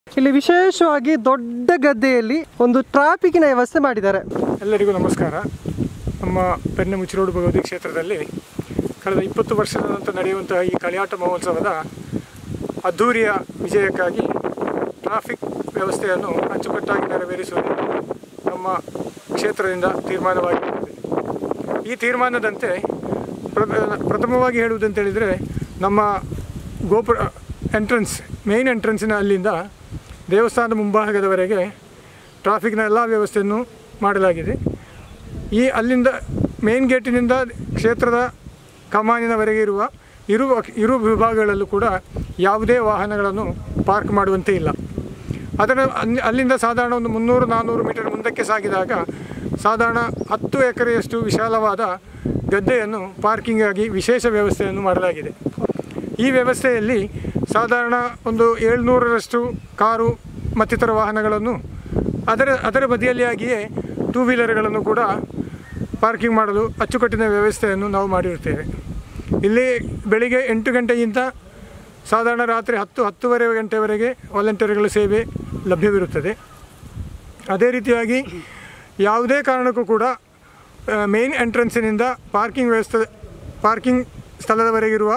ಇಲ್ಲಿ ವಿಶೇಷವಾಗಿ ದೊಡ್ಡ ಗದ್ದೆಯಲ್ಲಿ ಒಂದು ಟ್ರಾಫಿಕ್ನ ವ್ಯವಸ್ಥೆ ಮಾಡಿದ್ದಾರೆ. ಎಲ್ಲರಿಗೂ ನಮಸ್ಕಾರ. ನಮ್ಮ ಪೆರ್ನೆ ಮುಚ್ಚಿರೋಡು ಭಗವತಿ ಕ್ಷೇತ್ರದಲ್ಲಿ ಕಳೆದ 20 ವರ್ಷದ ನಂತರ ನಡೆಯುವಂತಹ ಈ ಕಳಿಯಾಟ ಮಹೋತ್ಸವದ ಅದ್ಧೂರಿಯ ವಿಜಯಕ್ಕಾಗಿ ಟ್ರಾಫಿಕ್ ವ್ಯವಸ್ಥೆಯನ್ನು ಅಚ್ಚುಕಟ್ಟಾಗಿ ನೆರವೇರಿಸುವುದು ನಮ್ಮ ಕ್ಷೇತ್ರದಿಂದ ತೀರ್ಮಾನವಾಗಿದೆ. ಈ ತೀರ್ಮಾನದಂತೆ ಪ್ರಥಮವಾಗಿ ಹೇಳುವುದಂತ ಹೇಳಿದರೆ, ನಮ್ಮ ಗೋಪುರ ಮೇನ್ ಎಂಟ್ರೆನ್ಸಿನ ಅಲ್ಲಿಂದ ದೇವಸ್ಥಾನದ ಮುಂಭಾಗದವರೆಗೆ ಟ್ರಾಫಿಕ್ನ ಎಲ್ಲ ವ್ಯವಸ್ಥೆಯನ್ನು ಮಾಡಲಾಗಿದೆ. ಅಲ್ಲಿಂದ ಮೇನ್ ಗೇಟಿನಿಂದ ಕ್ಷೇತ್ರದ ಕಮಾನಿನವರೆಗೆ ಇರುವ ವಿಭಾಗಗಳಲ್ಲೂ ಕೂಡ ಯಾವುದೇ ವಾಹನಗಳನ್ನು ಪಾರ್ಕ್ ಮಾಡುವಂತೆ ಇಲ್ಲ. ಅಲ್ಲಿಂದ ಸಾಧಾರಣ ಒಂದು 300-400 ಮೀಟರ್ ಮುಂದಕ್ಕೆ ಸಾಗಿದಾಗ ಸಾಧಾರಣ 10 ಎಕರೆಯಷ್ಟು ವಿಶಾಲವಾದ ಗದ್ದೆಯನ್ನು ಪಾರ್ಕಿಂಗಾಗಿ ವಿಶೇಷ ವ್ಯವಸ್ಥೆಯನ್ನು ಮಾಡಲಾಗಿದೆ. ಈ ವ್ಯವಸ್ಥೆಯಲ್ಲಿ ಸಾಧಾರಣ ಒಂದು 700ರಷ್ಟು ಕಾರು ಮತ್ತಿತರ ವಾಹನಗಳನ್ನು ಅದರ ಬದಿಯಲ್ಲಿಯಾಗಿಯೇ 2 ವೀಲರ್ಗಳನ್ನು ಕೂಡ ಪಾರ್ಕಿಂಗ್ ಮಾಡಲು ಅಚ್ಚುಕಟ್ಟಿನ ವ್ಯವಸ್ಥೆಯನ್ನು ನಾವು ಮಾಡಿರುತ್ತೇವೆ. ಇಲ್ಲಿ ಬೆಳಿಗ್ಗೆ 8 ಗಂಟೆಗಿಂತ ಸಾಧಾರಣ ರಾತ್ರಿ 10-10:30 ಗಂಟೆವರೆಗೆ ವಾಲಂಟಿಯರ್ಗಳ ಸೇವೆ ಲಭ್ಯವಿರುತ್ತದೆ. ಅದೇ ರೀತಿಯಾಗಿ ಯಾವುದೇ ಕಾರಣಕ್ಕೂ ಕೂಡ ಮೇನ್ ಎಂಟ್ರೆನ್ಸಿನಿಂದ ಪಾರ್ಕಿಂಗ್ ಸ್ಥಳದವರೆಗಿರುವ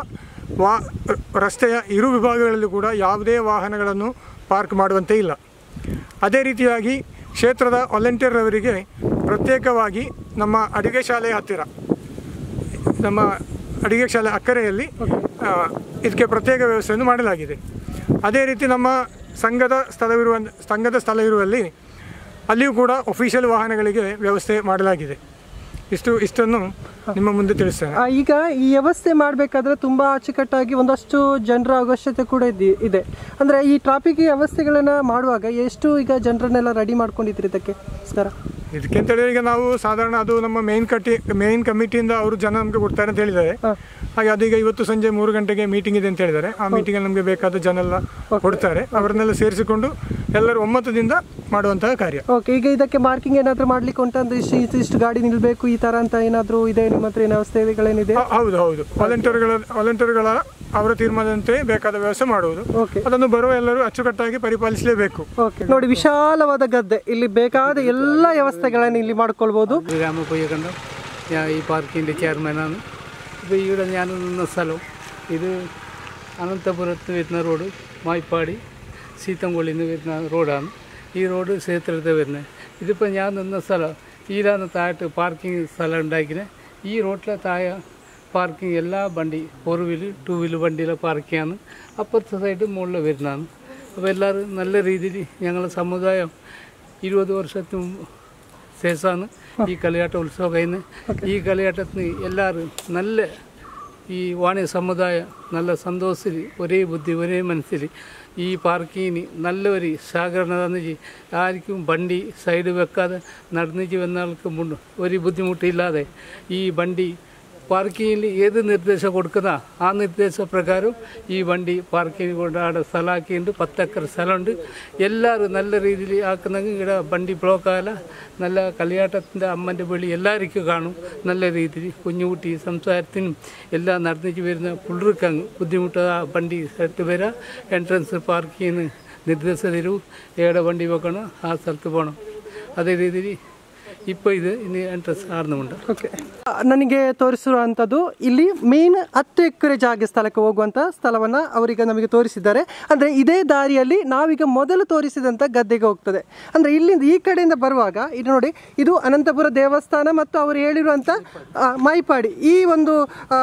ರಸ್ತೆಯ ಇರು ವಿಭಾಗಗಳಲ್ಲಿ ಕೂಡ ಯಾವುದೇ ವಾಹನಗಳನ್ನು ಪಾರ್ಕ್ ಮಾಡುವಂತೆ ಇಲ್ಲ. ಅದೇ ರೀತಿಯಾಗಿ ಕ್ಷೇತ್ರದ ವಾಲಂಟಿಯರ್ವರಿಗೆ ಪ್ರತ್ಯೇಕವಾಗಿ ನಮ್ಮ ಅಡುಗೆ ಶಾಲೆಯ ಹತ್ತಿರ, ನಮ್ಮ ಅಡುಗೆ ಶಾಲೆ ಅಕ್ಕರೆಯಲ್ಲಿ ಇದಕ್ಕೆ ಪ್ರತ್ಯೇಕ ವ್ಯವಸ್ಥೆಯನ್ನು ಮಾಡಲಾಗಿದೆ. ಅದೇ ರೀತಿ ನಮ್ಮ ಸಂಘದ ಸ್ಥಳ ಇರುವಲ್ಲಿ ಅಲ್ಲಿಯೂ ಕೂಡ ಅಫಿಷಿಯಲ್ ವಾಹನಗಳಿಗೆ ವ್ಯವಸ್ಥೆ ಮಾಡಲಾಗಿದೆ. ಇಷ್ಟನ್ನು ನಿಮ್ಮ ಮುಂದೆ ತಿಳಿಸ್ತೇನೆ. ಈಗ ಈ ವ್ಯವಸ್ಥೆ ಮಾಡಬೇಕಾದ್ರೆ ತುಂಬಾ ಅಚ್ಚುಕಟ್ಟಾಗಿ ಒಂದಷ್ಟು ಜನರ ಅವಶ್ಯಕತೆ ಕೂಡ ಇದೆ. ಅಂದ್ರೆ ಈ ಟ್ರಾಫಿಕ್ ವ್ಯವಸ್ಥೆಗಳನ್ನ ಮಾಡುವಾಗ ಎಷ್ಟು ಈಗ ಜನರನ್ನೆಲ್ಲ ರೆಡಿ ಮಾಡ್ಕೊಂಡಿದ್ರಿ ಇದಕ್ಕೆ ಅಂತ ಹೇಳಿದ್ರೆ, ಈಗ ನಾವು ಸಾಧಾರಣ ಅದು ನಮ್ಮ ಮೇನ್ ಕಮಿಟಿಯಿಂದ ಅವರು ಜನ ನಮಗೆ ಕೊಡ್ತಾರೆ ಅಂತ ಹೇಳಿದ್ದಾರೆ. ಹಾಗೆ ಅದೀಗ ಇವತ್ತು ಸಂಜೆ 3 ಗಂಟೆಗೆ ಮೀಟಿಂಗ್ ಇದೆ ಅಂತ ಹೇಳಿದ್ದಾರೆ. ಆ ಮೀಟಿಂಗಲ್ಲಿ ನಮಗೆ ಬೇಕಾದ ಜನ ಎಲ್ಲ ಕೊಡ್ತಾರೆ. ಅವರನ್ನೆಲ್ಲ ಸೇರಿಸಿಕೊಂಡು ಎಲ್ಲರೂ ಒಮ್ಮತದಿಂದ ಮಾಡುವಂತಹ ಕಾರ್ಯ. ಓಕೆ, ಈಗ ಇದಕ್ಕೆ ಮಾರ್ಕಿಂಗ್ ಏನಾದರೂ ಮಾಡ್ಲಿಕ್ಕೆ ಉಂಟಂದ್ರೆ ಇಷ್ಟು ಗಾಡಿ ನಿಲ್ಬೇಕು ಈ ತರ ಅಂತ ಏನಾದರೂ ಇದೆ ನಿಮ್ಮ ಹತ್ರ ವ್ಯವಸ್ಥೆಗಳೇನಿದೆ? ಹೌದು, ವಾಲಂಟಿಯರ್ಗಳ ಅವರ ತೀರ್ಮಾನದಂತೆ ಬೇಕಾದ ವ್ಯವಸ್ಥೆ ಮಾಡುವುದು. ಅದನ್ನು ಬರುವ ಎಲ್ಲರೂ ಅಚ್ಚುಕಟ್ಟಾಗಿ ಪರಿಪಾಲಿಸಲೇಬೇಕು. ನೋಡಿ, ವಿಶಾಲವಾದ ಗದ್ದೆ, ಇಲ್ಲಿ ಬೇಕಾದ ಎಲ್ಲ ವ್ಯವಸ್ಥೆಗಳನ್ನು ಇಲ್ಲಿ ಮಾಡ್ಕೊಳ್ಬಹುದು. ഈ പാർക്കിൻ്റെ ചെയർമാനാണ്. ഇപ്പോൾ ഇവിടെ ഞാൻ നിന്ന സ്ഥലം ഇത് അനന്തപുരത്ത് വരുന്ന റോഡ് മായിപ്പാടി സീത്തംകൊള്ളിൽ നിന്ന് വരുന്ന റോഡാണ്. ഈ റോഡ് ക്ഷേത്രത്തിൽ വരുന്നത്. ഇതിപ്പോൾ ഞാൻ നിന്ന സ്ഥലം ഈരാണ് താഴത്ത് പാർക്കിംഗ് സ്ഥലം ഉണ്ടാക്കിയത്. ഈ റോഡിലെ താഴെ പാർക്കിംഗ് എല്ലാ വണ്ടി 4 വീല് 2 വീല് വണ്ടിയിലെ പാർക്കിങ്ങാണ്. അപ്പുറത്തെ സൈഡ് മുകളിൽ വരുന്നതാണ്. അപ്പോൾ എല്ലാവരും നല്ല രീതിയിൽ ഞങ്ങളുടെ സമുദായം 20 വർഷത്തിന് ശേഷമാണ് ഈ കളിയാട്ട ഉത്സവം കഴിയുന്നത്. ഈ കളിയാട്ടത്തിന് എല്ലാവരും നല്ല ഈ വാണിയ സമുദായം നല്ല സന്തോഷത്തിൽ ഒരേ ബുദ്ധി ഒരേ മനസ്സിൽ ഈ പാർക്കിങ്ങിന് നല്ലൊരു സഹകരണം തന്നിച്ച് ആർക്കും വണ്ടി സൈഡ് വെക്കാതെ നടന്നിച്ച് വന്ന ആൾക്ക് ഒരു ബുദ്ധിമുട്ടില്ലാതെ ഈ വണ്ടി പാർക്കിങ്ങിൽ ഏത് നിർദ്ദേശം കൊടുക്കുന്ന ആ നിർദ്ദേശപ്രകാരം ഈ വണ്ടി പാർക്കിങ് കൊണ്ട് അവിടെ സ്ഥലമാക്കിയിട്ടുണ്ട്. 10 ഏക്കർ സ്ഥലമുണ്ട്. എല്ലാവരും നല്ല രീതിയിൽ ആക്കുന്നെങ്കിൽ ഇവിടെ വണ്ടി ബ്ലോക്കാകല. നല്ല കളിയാട്ടത്തിൻ്റെ അമ്മൻ്റെ വിളി എല്ലാവർക്കും കാണും. നല്ല രീതിയിൽ കുഞ്ഞുകുട്ടി സംസാരത്തിനും എല്ലാം നടന്നിട്ട് വരുന്ന പിള്ളേർക്കങ്ങ് ബുദ്ധിമുട്ട് ആ വണ്ടി സ്ഥലത്ത് വരാം. എൻട്രൻസ് പാർക്കിങ്ങിന് നിർദ്ദേശം തരൂ. എവിടെ വണ്ടി വെക്കണം, ആ സ്ഥലത്ത് പോകണം. അതേ രീതിയിൽ ഇപ്പോൾ ಇನ್ನು ಎಂಟ್ರೆನ್ಸ್ ಆರ್ನುಂಟು. ಓಕೆ, ನನಗೆ ತೋರಿಸಿರುವಂಥದ್ದು ಇಲ್ಲಿ ಮೇನ್ 10 ಎಕರೆ ಜಾಗ ಸ್ಥಳಕ್ಕೆ ಹೋಗುವಂಥ ಸ್ಥಳವನ್ನು ಅವರೀಗ ನಮಗೆ ತೋರಿಸಿದ್ದಾರೆ. ಅಂದರೆ ಇದೇ ದಾರಿಯಲ್ಲಿ ನಾವೀಗ ಮೊದಲು ತೋರಿಸಿದಂಥ ಗದ್ದೆಗೆ ಹೋಗ್ತದೆ. ಅಂದರೆ ಇಲ್ಲಿಂದ ಈ ಕಡೆಯಿಂದ ಬರುವಾಗ ಇದು ನೋಡಿ, ಇದು ಅನಂತಪುರ ದೇವಸ್ಥಾನ ಮತ್ತು ಅವರು ಹೇಳಿರುವಂಥ ಮಾಯಿಪಾಡಿ ಈ ಒಂದು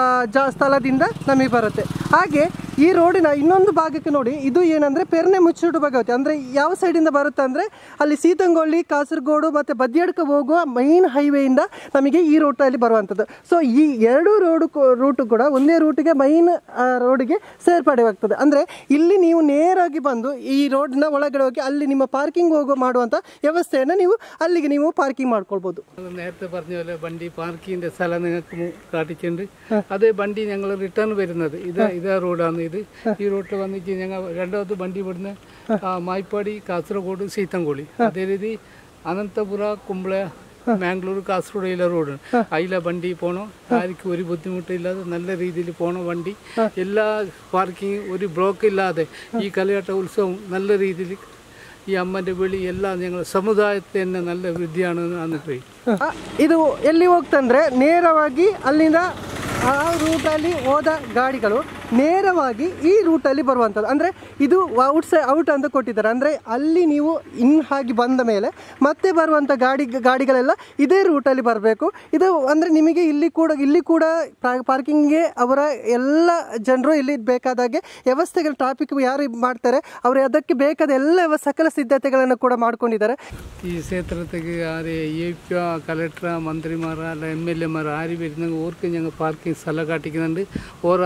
ಸ್ಥಳದಿಂದ ನಮಗೆ ಬರುತ್ತೆ. ಹಾಗೆ ಈ ರೋಡಿನ ಇನ್ನೊಂದು ಭಾಗಕ್ಕೆ ನೋಡಿ, ಇದು ಏನಂದರೆ ಪೆರ್ನೆ ಮುಚ್ಚಿರೋಡು ಭಗವತಿ. ಅಂದರೆ ಯಾವ ಸೈಡಿಂದ ಬರುತ್ತೆ ಅಂದರೆ ಅಲ್ಲಿ ಸೀತಂಗೊಳ್ಳಿ, ಕಾಸರಗೋಡು ಮತ್ತು ಬದಿಯಡ್ಕ ಹೋಗುವ ಮೈನ್ ಹೈವೇಯಿಂದ ನಮಗೆ ಈ ರೂಟಲ್ಲಿ ಬರುವಂಥದ್ದು. ಸೊ ಈ 2 ರೂಟು ಕೂಡ ಒಂದೇ ರೂಟಿಗೆ ಮೈನ್ ರೋಡಿಗೆ ಸೇರ್ಪಡೆವಾಗ್ತದೆ. ಅಂದರೆ ಇಲ್ಲಿ ನೀವು ನೇರಾಗಿ ಬಂದು ಈ ರೋಡ್ನ ಒಳಗಡೆ ಹೋಗಿ ಅಲ್ಲಿ ನಿಮ್ಮ ಪಾರ್ಕಿಂಗ್ ಮಾಡುವಂಥ ವ್ಯವಸ್ಥೆಯನ್ನು ಅಲ್ಲಿಗೆ ನೀವು ಪಾರ್ಕಿಂಗ್ ಮಾಡ್ಕೊಳ್ಬೋದು. നേരത്തെ പറഞ്ഞ പോലെ വണ്ടി പാർക്കിങ്ങിൻ്റെ സ്ഥലം നിങ്ങൾക്ക് കാട്ടിച്ചിട്ടുണ്ട്. അതേ വണ്ടി ഞങ്ങൾ റിട്ടേൺ വരുന്നത് ഇതാ റോഡാണ്. ഈ റോഡിൽ വന്നിട്ട് ഞങ്ങൾ രണ്ടാമത് വണ്ടി ഇവിടുന്ന് മായിപ്പാടി, കാസർഗോഡ്, സീത്തംകൊള്ളി, അതേ രീതി അനന്തപുര, കുമ്പള മാംഗ്ലൂർ കാസർഗോഡ് റോഡ് അതിലെ വണ്ടി പോകണം ആർക്കും ഒരു ബുദ്ധിമുട്ടില്ലാതെ നല്ല രീതിയിൽ പോകണം വണ്ടി എല്ലാ പാർക്കിംഗ് ഒരു ബ്ലോക്ക് ഇല്ലാതെ ഈ കളിയാട്ട ഉത്സവം നല്ല രീതിയിൽ ಈ ಅಮ್ಮನ ಬಳಿ ಎಲ್ಲ ഞങ്ങൾ ಸಮುದಾಯത്തിന് നല്ല ವೃದ್ಧಿയാണ് ಅನ್ನಿಸ್ತೀವಿ. ಇದು ಎಲ್ಲಿ ಹೋಗ್ತಂದ್ರೆ ನೇರವಾಗಿ ಅಲ್ಲಿಂದ ಆ ರೂಟಲ್ಲಿ ಹೋದ ಗಾಡಿಗಳು ನೇರವಾಗಿ ಈ ರೂಟಲ್ಲಿ ಬರುವಂಥದ್ದು. ಅಂದರೆ ಇದು ಔಟ್ ಅಂತ ಕೊಟ್ಟಿದ್ದಾರೆ. ಅಂದರೆ ಅಲ್ಲಿ ನೀವು ಹಾಗೆ ಬಂದ ಮೇಲೆ ಮತ್ತೆ ಬರುವಂಥ ಗಾಡಿಗಳೆಲ್ಲ ಇದೇ ರೂಟಲ್ಲಿ ಬರಬೇಕು. ಇದು ಅಂದರೆ ನಿಮಗೆ ಇಲ್ಲಿ ಕೂಡ ಪಾರ್ಕಿಂಗ್ಗೆ ಅವರ ಎಲ್ಲ ಜನರು ಇಲ್ಲಿ ಬೇಕಾದಾಗೆ ವ್ಯವಸ್ಥೆಗಳು ಟ್ರಾಫಿಕ್ ಯಾರು ಮಾಡ್ತಾರೆ ಅವರು ಅದಕ್ಕೆ ಬೇಕಾದ ಎಲ್ಲ ಸಕಲ ಸಿದ್ಧತೆಗಳನ್ನು ಕೂಡ ಮಾಡ್ಕೊಂಡಿದ್ದಾರೆ. ഈ ക്ഷേത്രത്തേക്ക് ആര് കളക്ടർ മന്ത്രിമാർ അല്ല MLA ആര് വരുന്നെങ്കിൽ ഓർക്ക് ഞങ്ങൾ പാർക്കിംഗ് സ്ഥലം കാട്ടിക്കുന്നുണ്ട്. ഓരോ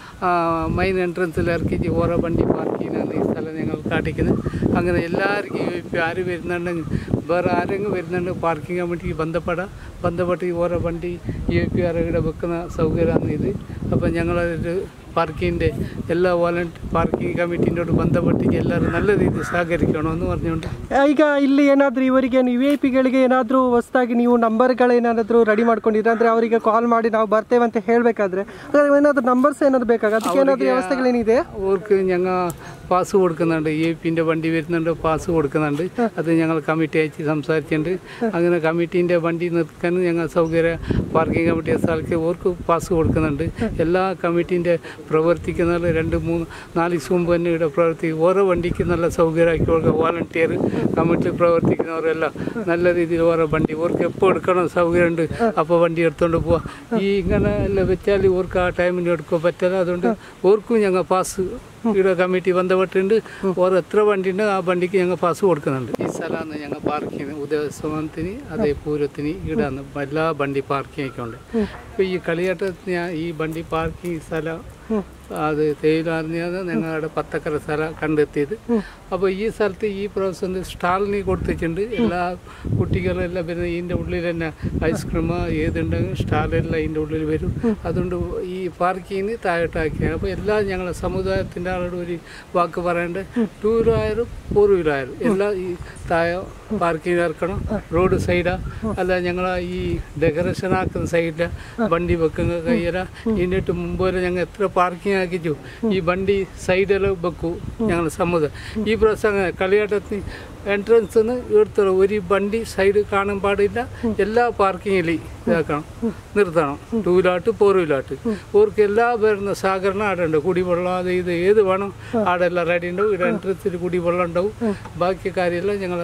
മൈൻ എൻട്രൻസിൽ ഇറക്കി ഓരോ വണ്ടി പാർക്ക് ചെയ്യുന്നതാണ് ഈ സ്ഥലം ഞങ്ങൾ കാട്ടിക്കുന്നത്. അങ്ങനെ എല്ലാവർക്കും ഇപ്പോൾ ആര് വരുന്നുണ്ടെങ്കിൽ വേറെ ആരെങ്കിലും വരുന്നുണ്ടെങ്കിൽ പാർക്കിംഗ് കമ്മിറ്റിക്ക് ബന്ധപ്പെട്ട് ഓരോ വണ്ടി ഇവിടെ വെക്കുന്ന സൗകര്യമാണ് ഇത്. അപ്പോൾ ഞങ്ങളൊരു പാർക്കിങ്ങിൻ്റെ എല്ലാ പാർക്കിംഗ് കമ്മിറ്റിൻ്റെയോട് ബന്ധപ്പെട്ട് എല്ലാവരും നല്ല രീതിയിൽ സഹകരിക്കണമെന്ന് പറഞ്ഞുകൊണ്ട് ಈಗ ಇಲ್ಲಿ ಏನಾದರೂ ಇವರಿಗೆ VIP-ಗಳಿಗೆ ಏನಾದರೂ ಹೊಸದಾಗಿ ನೀವು ನಂಬರ್ಗಳೇನಾದರೂ ರೆಡಿ ಮಾಡ್ಕೊಂಡಿದ್ರೆ ಅಂದರೆ ಅವರಿಗೆ ಕಾಲ್ ಮಾಡಿ ನಾವು ಬರ್ತೇವೆ ಅಂತ ಹೇಳಬೇಕಾದ್ರೆ ಏನಾದರೂ ನಂಬರ್ಸ್ ಏನಾದರೂ ಬೇಕಾಗ ಅದಕ್ಕೆ ಏನಾದರೂ ವ್ಯವಸ್ಥೆಗಳೇನಿದೆ? അവർക്ക് ഞങ്ങൾ പാസ് കൊടുക്കുന്നുണ്ട്. VIP-ൻ്റെ വണ്ടി വരുന്നുണ്ട്, പാസ് കൊടുക്കുന്നുണ്ട്. അത് ഞങ്ങൾ കമ്മിറ്റി അയച്ച് സംസാരിച്ചിട്ടുണ്ട്. അങ്ങനെ കമ്മിറ്റീൻ്റെ വണ്ടി നിർത്താൻ ഞങ്ങൾ സൗകര്യം പാർക്കിംഗ് കമ്മിറ്റി സ്ഥലത്ത് അവർക്ക് പാസ് കൊടുക്കുന്നുണ്ട്. എല്ലാ കമ്മിറ്റീൻ്റെ പ്രവർത്തിക്കുന്ന 2-3-4 ദിവസം മുമ്പ് തന്നെ ഇവിടെ പ്രവർത്തിക്കും. ഓരോ വണ്ടിക്ക് നല്ല സൗകര്യമാക്കി കൊടുക്കുക. വോളണ്ടിയർ കമ്മിറ്റിയിൽ പ്രവർത്തിക്കുന്നവരെല്ലാം നല്ല രീതിയിൽ ഓരോ വണ്ടി അവർക്ക് എപ്പോൾ എടുക്കണം സൗകര്യമുണ്ട് അപ്പോൾ വണ്ടി എടുത്തുകൊണ്ട് പോവാം. ഈ ഇങ്ങനെ എല്ലാം വെച്ചാൽ അവർക്ക് ആ ടൈമിന് എടുക്കാൻ പറ്റില്ല. അതുകൊണ്ട് അവർക്കും ഞങ്ങൾ പാസ് ഇവിടെ കമ്മിറ്റി ബന്ധപ്പെട്ടിട്ടുണ്ട്. ഓരോ എത്ര വണ്ടി ഉണ്ട് ആ വണ്ടിക്ക് ഞങ്ങൾ പാസ് കൊടുക്കുന്നുണ്ട്. ഈ സ്ഥലമാണ് ഞങ്ങൾ പാർക്ക് ചെയ്യുന്നത്. ഉദയസമത്തിന് അതേ പൂരത്തിന് ഇവിടെ എല്ലാ വണ്ടി പാർക്കിംഗ് ഉണ്ട്. ഇപ്പോൾ ഈ കളിയാട്ടത്തിന് ഈ വണ്ടി പാർക്കിംഗ് സ്ഥലം അത് തേയിലാറിഞ്ഞാണ് ഞങ്ങളുടെ പത്തക്കര സ്ഥലം കണ്ടെത്തിയത്. അപ്പോൾ ഈ സ്ഥലത്ത് ഈ പ്രാവശ്യം സ്റ്റാളിന് കൊടുത്തിട്ടുണ്ട്. എല്ലാ കുട്ടികളെല്ലാം വരുന്നത് ഇതിൻ്റെ ഉള്ളിൽ തന്നെ ഐസ്ക്രീം ഏതുണ്ടെങ്കിൽ സ്റ്റാളെല്ലാം ഇതിൻ്റെ ഉള്ളിൽ വരും. അതുകൊണ്ട് ഈ പാർക്കിങ്ങിന് താഴോട്ടാക്കി അപ്പോൾ എല്ലാ ഞങ്ങളുടെ സമുദായത്തിൻ്റെ ആളോട് ഒരു വാക്ക് പറയേണ്ട 2 വീലറായാലും 4 വീലറായാലും എല്ലാം ഈ താഴെ പാർക്കിങ് ഇറക്കണം. റോഡ് സൈഡാ അല്ല ഞങ്ങൾ ഈ ഡെക്കറേഷൻ ആക്കുന്ന സൈഡിൽ വണ്ടി വെക്കുന്ന കയ്യല ഇതിൻ്റെ മുമ്പ് വരെ ഞങ്ങൾ എത്ര പാർക്കിംഗ് ആക്കിച്ചു ഈ വണ്ടി സൈഡിൽ വെക്കൂ ഞങ്ങൾ സമുദായം. ഈ പ്രാവശ്യം കളിയാട്ടത്തിന് എൻട്രൻസിന് എടുത്തോ ഒരു വണ്ടി സൈഡ് കാണാൻ പാടില്ല. എല്ലാ പാർക്കിങ്ങിലും ഇതാക്കണം, നിർത്തണം. 2 വീലാട്ട് 4 വീലാട്ട് അവർക്ക് എല്ലാ വരുന്ന സഹകരണം അവിടെ ഉണ്ട്. കുടിവെള്ളം അത് ഇത് ഏത് വേണം അവിടെ എല്ലാം റെഡി ഉണ്ടാവും. ഇവിടെ എൻട്രൻസിൽ കുടിവെള്ളം ഉണ്ടാവും. ಬಾಕಿ ಕಾರ್ಯ ഞങ്ങൾ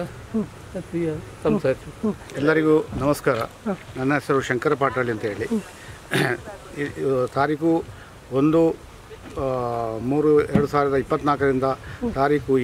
ಸಂಸಾರಿಸಿ. ಎಲ್ಲರಿಗೂ ನಮಸ್ಕಾರ. ನನ್ನ ಹೆಸರು ಶಂಕರ ಪಾಟಳ್ಳಿ ಅಂತ ಹೇಳಿ. ತಾರೀಕು 1-3-2024 ತಾರೀಕು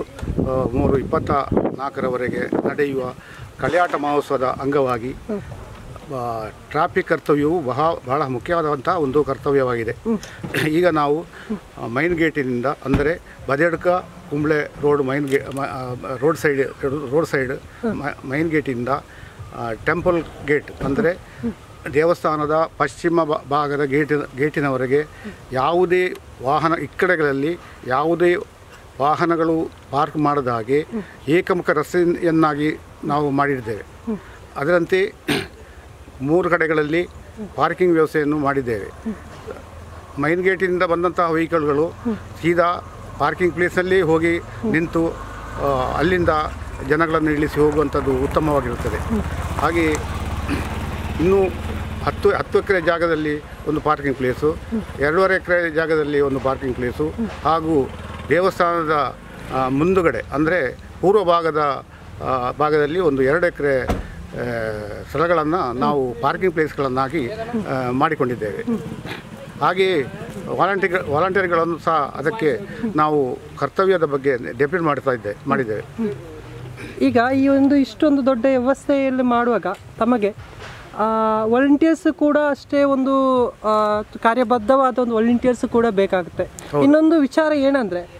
7-3-24 ನಡೆಯುವ ಕಳಿಯಾಟ ಮಹೋತ್ಸವದ ಅಂಗವಾಗಿ ಟ್ರಾಫಿಕ್ ಕರ್ತವ್ಯವು ಬಹಳ ಮುಖ್ಯವಾದಂಥ ಒಂದು ಕರ್ತವ್ಯವಾಗಿದೆ. ಈಗ ನಾವು ಮೈನ್ ಗೇಟಿನಿಂದ ಅಂದರೆ Badiadka Kumble road side main ಗೇಟಿಂದ ಟೆಂಪಲ್ ಗೇಟ್ ಅಂದರೆ ದೇವಸ್ಥಾನದ ಪಶ್ಚಿಮ ಭಾಗದ ಗೇಟಿನವರೆಗೆ ಯಾವುದೇ ವಾಹನ ಇಕ್ಕಡೆಗಳಲ್ಲಿ ಯಾವುದೇ ವಾಹನಗಳು ಪಾರ್ಕ್ ಮಾಡದ ಹಾಗೆ ಏಕಮುಖ ರಸ್ತೆಯನ್ನಾಗಿ ನಾವು ಮಾಡಿದ್ದೇವೆ. ಅದರಂತೆ 3 ಕಡೆಗಳಲ್ಲಿ ಪಾರ್ಕಿಂಗ್ ವ್ಯವಸ್ಥೆಯನ್ನು ಮಾಡಿದ್ದೇವೆ. ಮೈನ್ ಗೇಟಿನಿಂದ ಬಂದಂತಹ ವೆಹಿಕಲ್ಗಳು ಸೀದಾ ಪಾರ್ಕಿಂಗ್ ಪ್ಲೇಸ್ನಲ್ಲಿ ಹೋಗಿ ನಿಂತು ಅಲ್ಲಿಂದ ಜನಗಳನ್ನು ಇಳಿಸಿ ಹೋಗುವಂಥದ್ದು ಉತ್ತಮವಾಗಿರುತ್ತದೆ. ಹಾಗೆ ಇನ್ನೂ 10 ಎಕರೆ ಜಾಗದಲ್ಲಿ ಒಂದು ಪಾರ್ಕಿಂಗ್ ಪ್ಲೇಸು, 2.5 ಎಕರೆ ಜಾಗದಲ್ಲಿ ಒಂದು ಪಾರ್ಕಿಂಗ್ ಪ್ಲೇಸು ಹಾಗೂ ದೇವಸ್ಥಾನದ ಮುಂದುಗಡೆ ಅಂದರೆ ಪೂರ್ವ ಭಾಗದಲ್ಲಿ ಒಂದು 2 ಎಕರೆ ಸ್ಥಳಗಳನ್ನು ನಾವು ಪಾರ್ಕಿಂಗ್ ಪ್ಲೇಸ್ಗಳನ್ನಾಗಿ ಮಾಡಿಕೊಂಡಿದ್ದೇವೆ. ಹಾಗೆಯೇ ವಾಲಂಟಿಯರ್ಗಳನ್ನು ಸಹ ಅದಕ್ಕೆ ನಾವು ಕರ್ತವ್ಯದ ಬಗ್ಗೆ ಡೆಪ್ಯೂಟ್ ಮಾಡಿದ್ದೇವೆ. ಈಗ ಈ ಇಷ್ಟೊಂದು ದೊಡ್ಡ ವ್ಯವಸ್ಥೆಯಲ್ಲಿ ಮಾಡುವಾಗ ತಮಗೆ ವಾಲಂಟಿಯರ್ಸ್ ಕೂಡ ಅಷ್ಟೇ ಒಂದು ಕಾರ್ಯಬದ್ಧವಾದ ಒಂದು ವಾಲಂಟಿಯರ್ಸ್ ಕೂಡ ಬೇಕಾಗುತ್ತೆ. ಇನ್ನೊಂದು ವಿಚಾರ ಏನಂದರೆ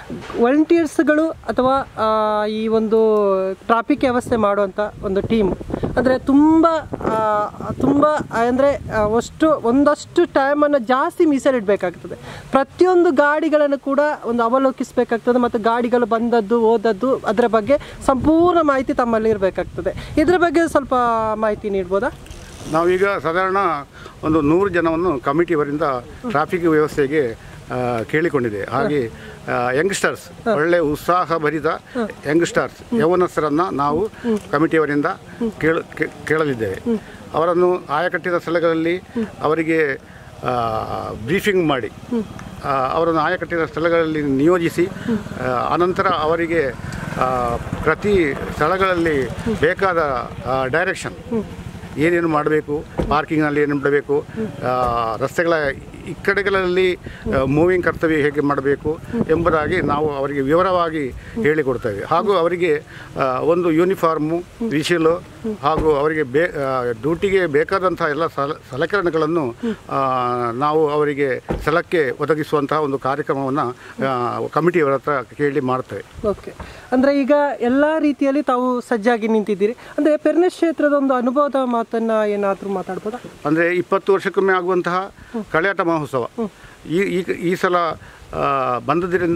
ವಾಲಂಟಿಯರ್ಸ್ಗಳು ಅಥವಾ ಈ ಒಂದು ಟ್ರಾಫಿಕ್ ವ್ಯವಸ್ಥೆ ಮಾಡುವಂಥ ಒಂದು ಟೀಮ್ ಅಂದರೆ ತುಂಬ ಅಂದರೆ ಒಂದಷ್ಟು ಟೈಮನ್ನು ಜಾಸ್ತಿ ಮೀಸಲಿಡಬೇಕಾಗ್ತದೆ. ಪ್ರತಿಯೊಂದು ಗಾಡಿಗಳನ್ನು ಕೂಡ ಒಂದು ಅವಲೋಕಿಸಬೇಕಾಗ್ತದೆ ಮತ್ತು ಗಾಡಿಗಳು ಬಂದದ್ದು ಹೋದದ್ದು ಅದರ ಬಗ್ಗೆ ಸಂಪೂರ್ಣ ಮಾಹಿತಿ ತಮ್ಮಲ್ಲಿ ಇರಬೇಕಾಗ್ತದೆ. ಇದರ ಬಗ್ಗೆ ಸ್ವಲ್ಪ ಮಾಹಿತಿ ನೀಡ್ಬೋದಾ? ನಾವೀಗ ಸಾಧಾರಣ ಒಂದು 100 ಜನವನ್ನು ಕಮಿಟಿಯವರಿಂದ ಟ್ರಾಫಿಕ್ ವ್ಯವಸ್ಥೆಗೆ ಕೇಳಿಕೊಂಡಿದೆ. ಹಾಗೆ ಯಂಗ್ಸ್ಟರ್ಸ್, ಒಳ್ಳೆ ಉತ್ಸಾಹಭರಿತ ಯಂಗ್ಸ್ಟರ್ಸ್ ಯೌವನಸ್ಥರನ್ನು ನಾವು ಕಮಿಟಿಯವರಿಂದ ಕೇಳಲಿದ್ದೇವೆ. ಅವರನ್ನು ಆಯಕಟ್ಟಿನ ಸ್ಥಳಗಳಲ್ಲಿ ಅವರಿಗೆ ಬ್ರೀಫಿಂಗ್ ಮಾಡಿ ಅವರನ್ನು ಆಯಕಟ್ಟಿನ ಸ್ಥಳಗಳಲ್ಲಿ ನಿಯೋಜಿಸಿ ಅನಂತರ ಅವರಿಗೆ ಪ್ರತಿ ಸ್ಥಳಗಳಲ್ಲಿ ಬೇಕಾದ ಡೈರೆಕ್ಷನ್ ಏನೇನು ಮಾಡಬೇಕು, ಪಾರ್ಕಿಂಗ್ನಲ್ಲಿ ಏನು ಮಾಡಬೇಕು, ರಸ್ತೆಗಳ ಇಕ್ಕಡೆಗಳಲ್ಲಿ ಮೂವಿಂಗ್ ಕರ್ತವ್ಯ ಹೇಗೆ ಮಾಡಬೇಕು ಎಂಬುದಾಗಿ ನಾವು ಅವರಿಗೆ ವಿವರವಾಗಿ ಹೇಳಿಕೊಡ್ತೇವೆ. ಹಾಗೂ ಅವರಿಗೆ ಒಂದು ಯೂನಿಫಾರ್ಮು, ವಿಶಿಲು ಹಾಗೂ ಅವರಿಗೆ ಡ್ಯೂಟಿಗೆ ಬೇಕಾದಂಥ ಎಲ್ಲ ಸಲಕರಣೆಗಳನ್ನು ನಾವು ಅವರಿಗೆ ಸ್ಥಳಕ್ಕೆ ಒದಗಿಸುವಂತಹ ಒಂದು ಕಾರ್ಯಕ್ರಮವನ್ನು ಕಮಿಟಿಯವರ ಹತ್ರ ಕೇಳಿ ಮಾಡ್ತೇವೆ. ಓಕೆ, ಅಂದರೆ ಈಗ ಎಲ್ಲ ರೀತಿಯಲ್ಲಿ ತಾವು ಸಜ್ಜಾಗಿ ನಿಂತಿದ್ದೀರಿ. ಅಂದರೆ ಪೆರ್ನೆ ಕ್ಷೇತ್ರದ ಒಂದು ಅನುಭವದ ಮಾತನ್ನು ಏನಾದರೂ ಮಾತಾಡ್ಬೋದಾ? ಅಂದರೆ 20 ವರ್ಷಕ್ಕೊಮ್ಮೆ ಆಗುವಂತಹ ಕಳೆಯಾಟ ಮಹೋತ್ಸವ ಈ ಸಲ ಬಂದದ್ರಿಂದ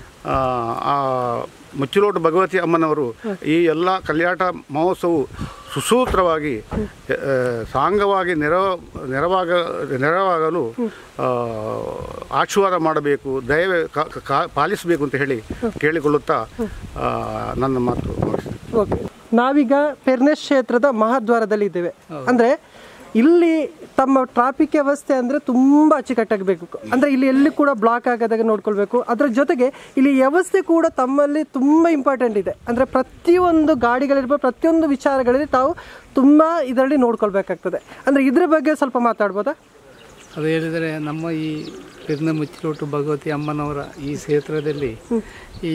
ಮುಚ್ಚಲೋಟು ಭಗವತಿ ಅಮ್ಮನವರು ಈ ಎಲ್ಲ ಕಲ್ಯಾಟ ಮಹೋತ್ಸವವು ಸುಸೂತ್ರವಾಗಿ ಸಾಂಗವಾಗಿ ನೆರವಾಗಲು ಆಶೀರ್ವಾದ ಮಾಡಬೇಕು, ದಯವೇ ಪಾಲಿಸಬೇಕು ಅಂತ ಹೇಳಿ ಕೇಳಿಕೊಳ್ಳುತ್ತಾ ನನ್ನ ಮಾತು ಮುಗಿಸ್ತೀನಿ. ಓಕೆ, ನಾವೀಗ ಪೆರ್ನೆ ಕ್ಷೇತ್ರದ ಮಹಾದ್ವಾರದಲ್ಲಿ ಇದ್ದೇವೆ. ಅಂದರೆ ಇಲ್ಲಿ ತಮ್ಮ ಟ್ರಾಫಿಕ್ ವ್ಯವಸ್ಥೆ ಅಂದರೆ ತುಂಬ ಅಚ್ಚುಕಟ್ಟಾಗಬೇಕು. ಅಂದರೆ ಇಲ್ಲಿ ಎಲ್ಲಿ ಕೂಡ ಬ್ಲಾಕ್ ಆಗದಾಗ ನೋಡ್ಕೊಳ್ಬೇಕು. ಅದರ ಜೊತೆಗೆ ಇಲ್ಲಿ ವ್ಯವಸ್ಥೆ ಕೂಡ ತಮ್ಮಲ್ಲಿ ತುಂಬ ಇಂಪಾರ್ಟೆಂಟ್ ಇದೆ. ಅಂದರೆ ಪ್ರತಿಯೊಂದು ಗಾಡಿಗಳಿರ್ಬೋದು, ಪ್ರತಿಯೊಂದು ವಿಚಾರಗಳಲ್ಲಿ ತಾವು ತುಂಬ ಇದರಲ್ಲಿ ನೋಡ್ಕೊಳ್ಬೇಕಾಗ್ತದೆ. ಅಂದರೆ ಇದ್ರ ಬಗ್ಗೆ ಸ್ವಲ್ಪ ಮಾತಾಡ್ಬೋದಾ? ಅದು ಹೇಳಿದರೆ ನಮ್ಮ ಈ ಪೆರ್ನೆ ಮುಚ್ಚಲೋಟು ಭಗವತಿ ಅಮ್ಮನವರ ಈ ಕ್ಷೇತ್ರದಲ್ಲಿ ಈ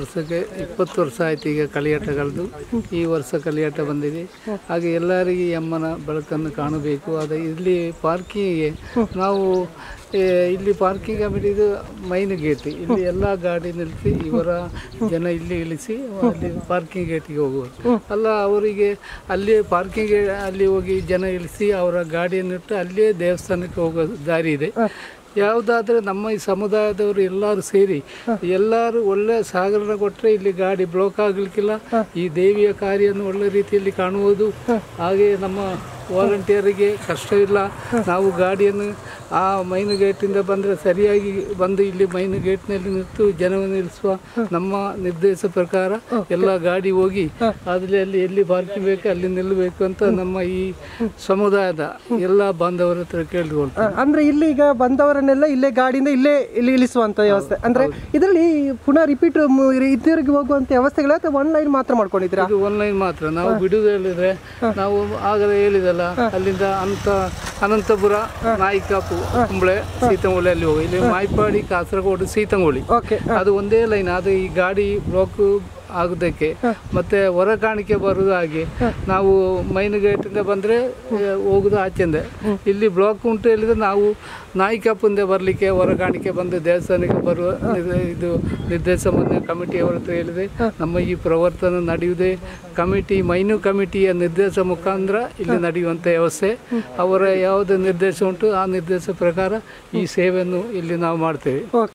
20 ವರ್ಷ ಆಯಿತು ಈಗ ಕಲಿಯಾಟಗಳದ್ದು. ಈ ವರ್ಷ ಕಲಿಯಾಟ ಬಂದಿದೆ. ಹಾಗೆ ಎಲ್ಲರಿಗೆ ಈ ಅಮ್ಮನ ಬೆಳಕನ್ನು ಕಾಣಬೇಕು. ಅದು ಇಲ್ಲಿ ಪಾರ್ಕಿಂಗಿಗೆ ನಾವು ಇಲ್ಲಿ ಪಾರ್ಕಿಂಗ್ ಕಮಿಟಿದು ಮೈನ್ ಗೇಟ್, ಇಲ್ಲಿ ಎಲ್ಲ ಗಾಡಿ ನಿಲ್ಲಿಸಿ ಇವರ ಜನ ಇಲ್ಲಿ ಇಳಿಸಿ ಅಲ್ಲಿ ಪಾರ್ಕಿಂಗ್ ಗೇಟಿಗೆ ಹೋಗುವರು. ಅಲ್ಲ, ಅವರಿಗೆ ಅಲ್ಲಿ ಪಾರ್ಕಿಂಗ್ ಅಲ್ಲಿ ಹೋಗಿ ಜನ ಇಳಿಸಿ ಅವರ ಗಾಡಿಯನ್ನಿಟ್ಟು ಅಲ್ಲಿಯೇ ದೇವಸ್ಥಾನಕ್ಕೆ ಹೋಗೋ ದಾರಿ ಇದೆ. ಯಾವುದಾದ್ರೆ ನಮ್ಮ ಈ ಸಮುದಾಯದವರು ಎಲ್ಲರೂ ಸೇರಿ ಎಲ್ಲರೂ ಒಳ್ಳೆ ಸಹಕಾರ ಕೊಟ್ಟರೆ ಇಲ್ಲಿ ಗಾಡಿ ಬ್ಲಾಕ್ ಆಗಲಿಕ್ಕಿಲ್ಲ. ಈ ದೇವಿಯ ಕಾರ್ಯವನ್ನು ಒಳ್ಳೆ ರೀತಿಯಲ್ಲಿ ಕಾಣುವುದು. ಹಾಗೆ ನಮ್ಮ ವಾಲಂಟಿಯರಿಗೆ ಕಷ್ಟವಿಲ್ಲ. ನಾವು ಗಾಡಿಯನ್ನು ಆ ಮೈನ್ ಗೇಟಿಂದ ಬಂದರೆ ಸರಿಯಾಗಿ ಬಂದು ಇಲ್ಲಿ ಮೈನ್ ಗೇಟ್ನಲ್ಲಿ ನಿಂತು ಜನವನ್ನು ನಿಲ್ಲಿಸುವ ನಮ್ಮ ನಿರ್ದೇಶ ಪ್ರಕಾರ ಎಲ್ಲ ಗಾಡಿ ಹೋಗಿ ಅಲ್ಲಿ ಎಲ್ಲಿ ಪಾರ್ಕಿಂಗ್ ಬೇಕು ಅಲ್ಲಿ ನಿಲ್ಲಬೇಕು ಅಂತ ನಮ್ಮ ಈ ಸಮುದಾಯದ ಎಲ್ಲ ಬಾಂಧವರ ಹತ್ರ ಕೇಳಿಕೊಳ್ತಾರೆ. ಅಂದರೆ ಇಲ್ಲಿ ಈಗ ಬಂದವರನ್ನೆಲ್ಲ ಇಲ್ಲೇ ಗಾಡಿಯಿಂದ ಇಲ್ಲಿ ಇಳಿಸುವಂಥ ವ್ಯವಸ್ಥೆ. ಅಂದರೆ ಇದರಲ್ಲಿ ಪುನಃ ರಿಪೀಟ್ ಇದ್ದವರಿಗೆ ಹೋಗುವಂಥ ವ್ಯವಸ್ಥೆಗಳ ಅಥವಾ ಒನ್ಲೈನ್ ಮಾತ್ರ ಮಾಡ್ಕೊಂಡಿದ್ದೀರಾ? ಇದು ಒನ್ಲೈನ್ ಮಾತ್ರ. ನಾವು ಬಿಡುವುದು ಹೇಳಿದ್ರೆ ನಾವು ಆಗಲೇ ಹೇಳಿದಲ್ಲ, ಅಲ್ಲಿಂದ ಅನಂತಪುರ, ನಾಯಿಕಾಪು, ಕುಂಬಳೆ, ಸೀತಂಗೋಳಿ ಅಲ್ಲಿ ಹೋಗಿ ಇಲ್ಲಿ ಮಾಯ್ಪಾಡಿ, ಕಾಸರಗೋಡು, ಸೀತಂಗೋಳಿ ಅದು ಒಂದೇ ಲೈನ್. ಅದು ಈ ಗಾಡಿ ಬ್ಲಾಕ್ ಆಗೋದಕ್ಕೆ ಮತ್ತೆ ಹೊರ ಕಾಣಿಕೆ ಬರೋದು. ಹಾಗೆ ನಾವು ಮೈನ್ ಗೇಟಿಂದ ಬಂದರೆ ಹೋಗೋದು ಆಚೆಂದ. ಇಲ್ಲಿ ಬ್ಲಾಕ್ ಉಂಟು ಹೇಳಿದ್ರೆ ನಾವು ನಾಯಿಕಾಪುಂದೆ ಬರಲಿಕ್ಕೆ ಹೊರ ಕಾಣಿಕೆ ಬಂದು ದೇವಸ್ಥಾನಕ್ಕೆ ಬರುವ ಇದು ನಿರ್ದೇಶ ಮೊನ್ನೆ ಕಮಿಟಿಯವರ ಹತ್ರ ಹೇಳಿದೆ. ನಮ್ಮ ಈ ಪ್ರವರ್ತನ ನಡೆಯುವುದೇ ಮೈನು ಕಮಿಟಿಯ ನಿರ್ದೇಶ ಮುಖಾಂತರ ಇಲ್ಲಿ ನಡೆಯುವಂಥ ವ್ಯವಸ್ಥೆ. ಅವರ ಯಾವುದು ನಿರ್ದೇಶ ಉಂಟು ಆ ನಿರ್ದೇಶ ಪ್ರಕಾರ ಈ ಸೇವೆಯನ್ನು ಇಲ್ಲಿ ನಾವು ಮಾಡ್ತೇವೆ.